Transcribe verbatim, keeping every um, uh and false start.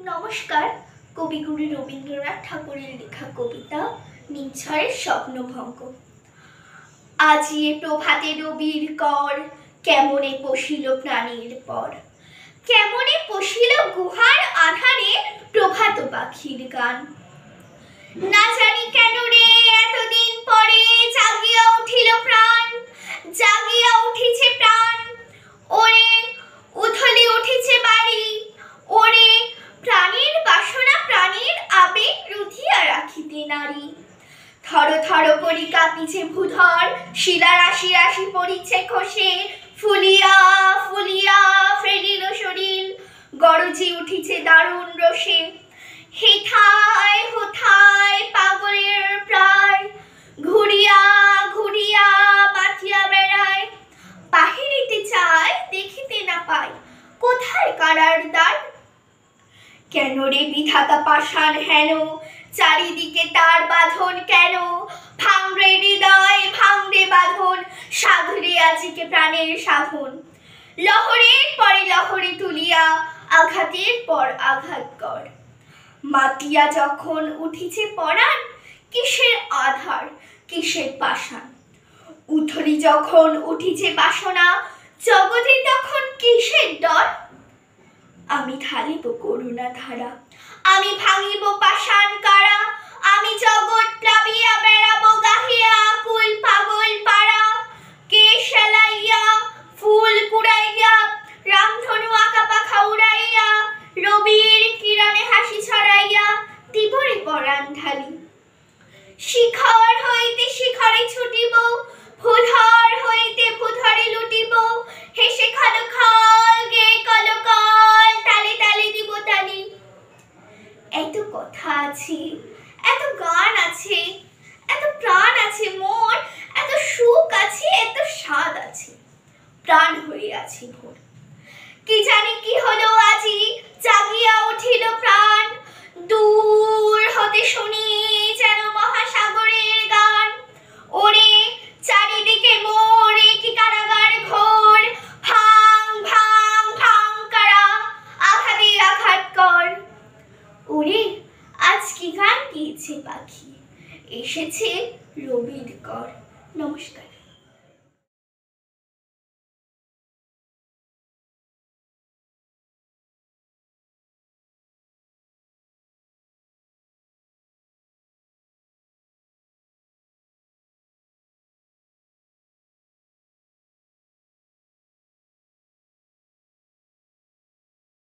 নমস্কার। কবিগুরু রবীন্দ্রনাথ ঠাকুরের লেখা কবিতা নির্ঝরের স্বপ্ন ভঙ্গ। আজি এ প্রভাতে রবির কর, কেমনে পশিল প্রাণীর পর। কেমনে পশিল গুহার আধারে প্রভাত পাখির গান। না জানি কেন রে এতদিন পরে জাগিয়া উঠিল প্রাণ, জাগিয়া উঠিছে প্রাণ। ওরে উথলি উঠিছে বাড়ি, ওরে প্রাণীর বাসনা প্রাণীর আবেগ রুধিয়া রাখিতে নারী। থর থর করি কাঁপিছে ভূধর, শিলা রাশি রাশি পড়িছে খসে। ফুলিয়া ফুলিয়া ফেলিল শরীর, গরজি উঠিছে দারুণ রসে। হেথায় হোথায় পাগলের প্রায়, ঘুরিয়া ঘুরিয়া বাঁচিয়া বেড়ায়। বাহিরিতে চায় দেখিতে না পায়, কোথায় কারার দ্বার। কেন রে বিধাতা পাষাণ হেন, চারিদিকে তার বাঁধন কেন। ভাঙরে হৃদয় ভাঙরে বাঁধন, সাধুরে আজিকে প্রাণের সাধন। লহরের পরে লহরে তুলিয়া আঘাতের পর আঘাত কর। মাতিয়া যখন উঠিছে পরাণ, কিসের আধার কিসের পাষাণ। উথলি যখন উঠিছে বাসনা, জগতে তখন কিসের ডর। আমি ঢালিব করুণা ধারা, আমি ভাঙিব পাষাণ কারা। আমি জগৎ প্লাবিয়া বেড়াবো গাহিয়া আকুল পাগল পাড়া। কে সেলাইয়া ফুল কুড়াইয়া, রামধনু আঁকা পাখা উড়াইয়া। রবির কিরণে হাসি ছড়াইয়া দিবরে পরাণ ঢালি। শিখর হইতে শিখরে ছুটিব, ভূধর হইতে ভূধরে লুটিব। হেসে খালো খাল গে কলো কল, তালে তালে দিব তালি। এত কথা আছে, এত গান আছে, এত প্রাণ আছে মোর, এত সুখ আছে, এত স্বাদ আছে। প্রাণ হয়ে আছে ভোর। কি জানি কি হলো আজি, জাগিয়া উঠিল প্রাণ। দূর হতে শুনি যেন মহাসাগরের গান। ওরে চারিদিকে মোর কি কারাগার ঘোর। ভাঙ ভাঙ ভাঙ কারা, আঘাতে আঘাত কর। ওরে আজ কি গান গেয়েছে পাখি, এসেছে রবির কর। নমস্কার।